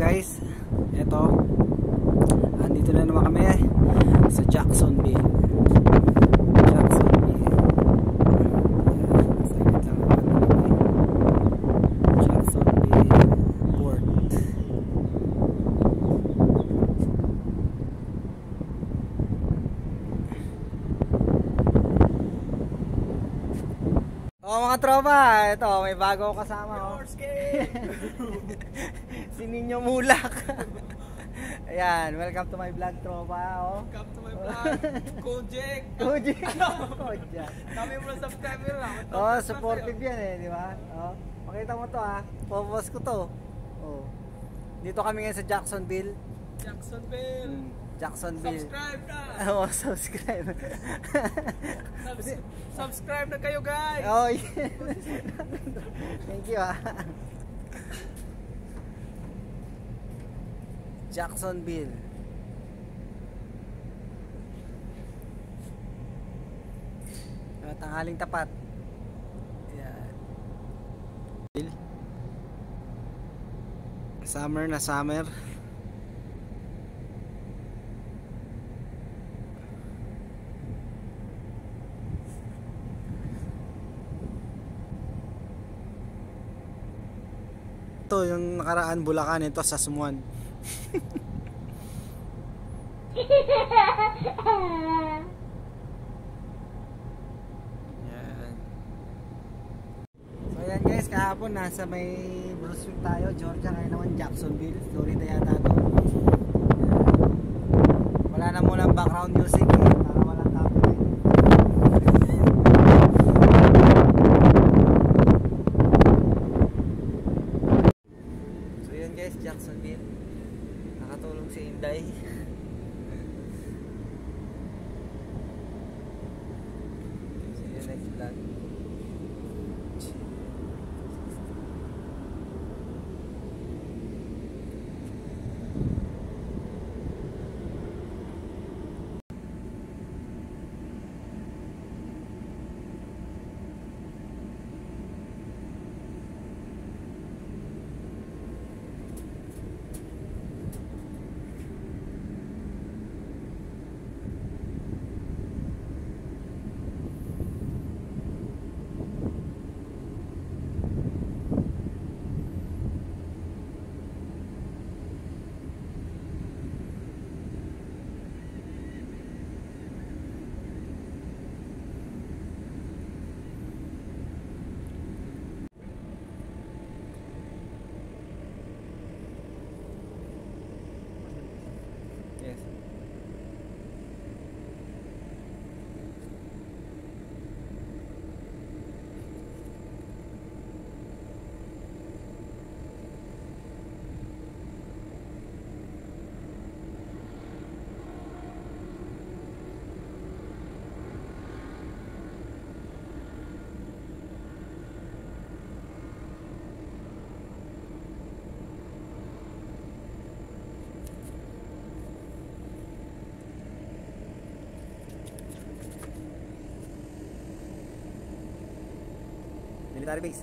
guys, eto, andito na naman kami sa Jacksonville. Jacksonville. Saglit lang naman kami. Jacksonville Port. Oh mga tropa, ito may bago ako kasama. Oh. Si Ninyo Mulak. Ayan, welcome to my vlog, tropa. Oh. Welcome to my vlog, Kojek. Kojek. Kojek. Kami mo na subscriber lang. Oh, supportive yan eh, di ba? Oh, pakita mo to ha. Popost ko to. Oh. Dito kami ngayon sa Jacksonville. Jacksonville. Jacksonville. Subscribe na. Oh, subscribe. Subscribe na kayo, guys. Oh, yeah. Thank you ha. Jacksonville. Tanghaling tapat. Ayan. Summer na summer. Ito yung nakaraan Bulacan, ito sa Sumuan. Yan. So yan guys, kahapon nasa may Brunswick tayo, Georgia, ngayon naman Jacksonville, Florida yata to. Wala na muna background music eh, para walang copyright. So yan guys, Jacksonville. Nakatulong si Inday. See you next vlog. Yes. Military base.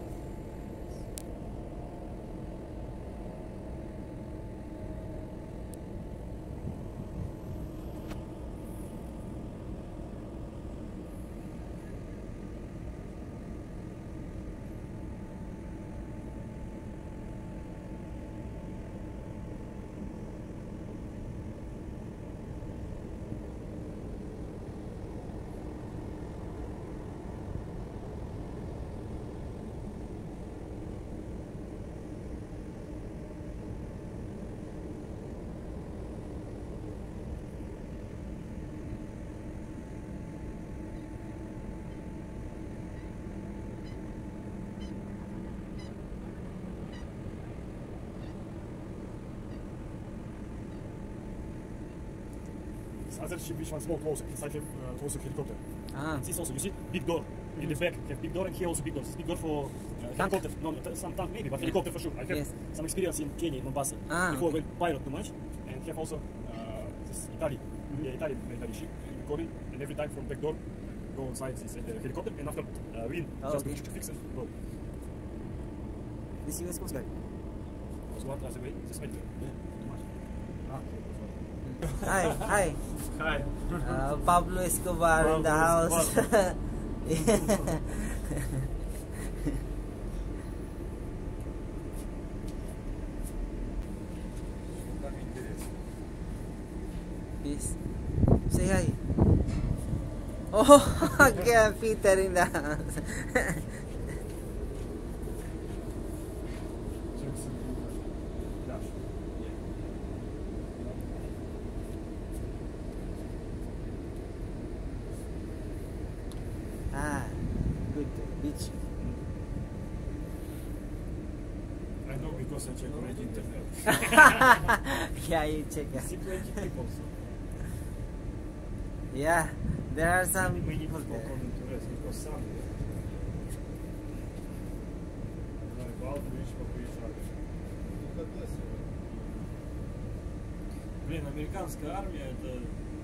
Other ship which was more closer, inside have closer helicopter. Ah. This also, you see, big door in the back. Have big door, and here also big door. This big door for helicopter. No, some tank maybe, but helicopter for sure. I have some experience in Kenya, in Mombasa. Before went pilot too much, and have also this Italy, Italian military ship, Korean, and every time from back door go inside this helicopter, and after wind just to fix it. Go. This US Coast Guard. was what other way? This way. Hi. Hi. Pablo Escobar in the house. Peace. Say hi. Oh, kaya Peter in the house. Good beach. I know because I check already internet. Yeah, you check. See plenty people. So. Yeah, there are some We need people to there. come into rest because some. Блин, американская армия это.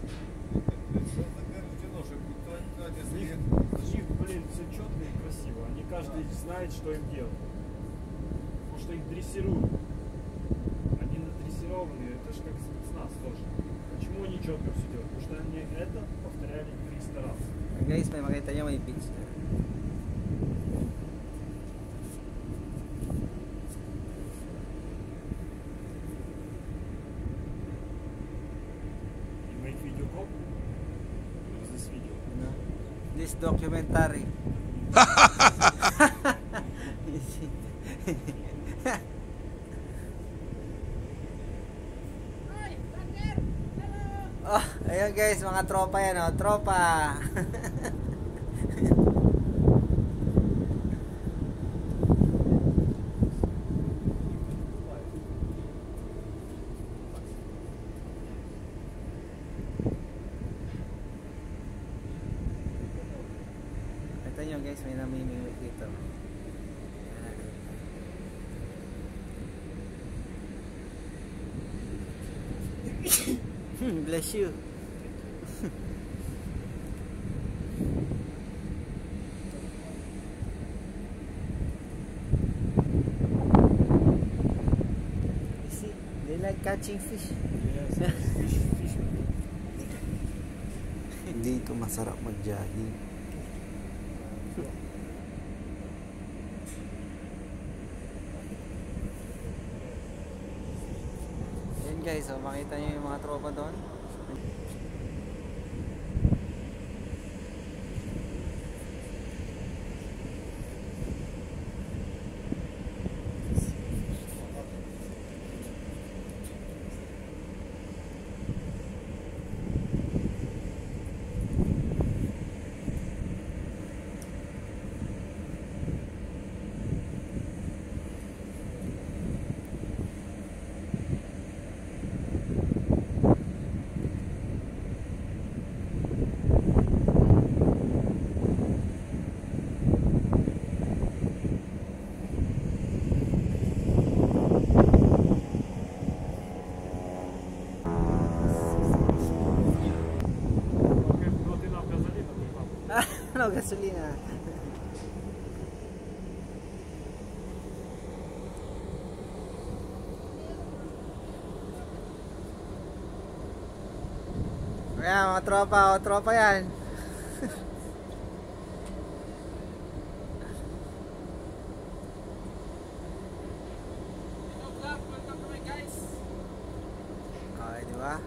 У них, блин, все четко и красиво. Они каждый знает, что им делать. Потому что их дрессируют. Они надрессированы, это же как спецназ тоже. Почему они четко все делают? Потому что они это повторяли 300 раз. Guys, may makita nyo may beach na. You make video call? What is this video? No? This documentary. Oh, ayun guys, mga tropa yan, oh, tropa. Ito nyo guys, may namimingwit dito. Bless you. You see, they like catching fish. Yes, fish. Dito masarap mag-jogging. Yan guys, so makita nyo yung mga tropa doon. Ano, gasolina. Ayan, mga tropa yan. Okay, di ba?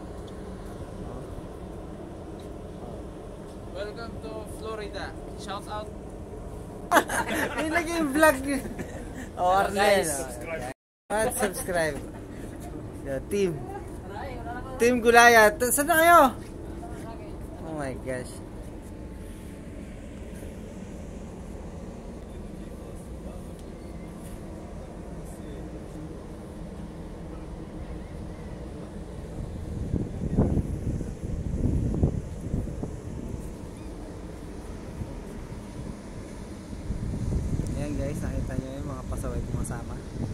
Welcome to Florida. Shout out. May naging vlog yun. Oh, Arnel. Subscribe. Subscribe. Yeah, Team Gulaya. Saan na kayo? Oh my gosh. Ayan guys, nakita nyo yung mga pasaway kong kasama.